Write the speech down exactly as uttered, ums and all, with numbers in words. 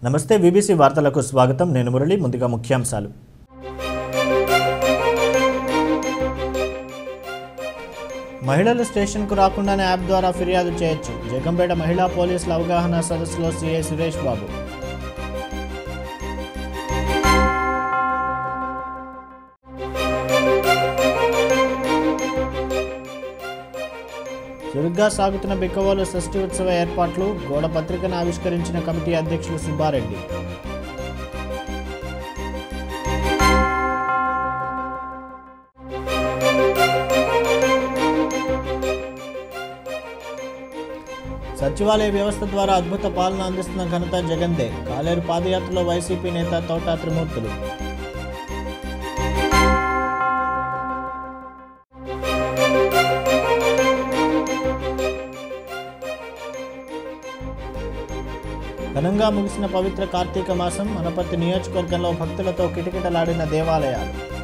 నమస్తే వీబీసీ వార్తలకు స్వాగతం. నేను మురళి. ముందుగా ముఖ్యాంశాలు. మహిళలు స్టేషన్కు రాకుండానే యాప్ ద్వారా ఫిర్యాదు చేయొచ్చు. జగంపేట మహిళా పోలీసుల అవగాహన సదస్సులో సీఐ సురేష్ బాబు. చురుగ్గా సాగుతున్న బిక్కవోలు షష్ఠి ఉత్సవ ఏర్పాట్లు. గోడ పత్రికను ఆవిష్కరించిన కమిటీ అధ్యక్షులు సుబ్బారెడ్డి. సచివాలయ వ్యవస్థ ద్వారా అద్భుత పాలన అందిస్తున్న ఘనత జగన్దే. కాలేరు పాదయాత్రలో వైసీపీ నేత తోట త్రిమూర్తులు. ఘనంగా ముగిసిన పవిత్ర కార్తీక మాసం. అనపర్తి నియోజకవర్గంలో భక్తులతో కిటకిటలాడిన దేవాలయాలు.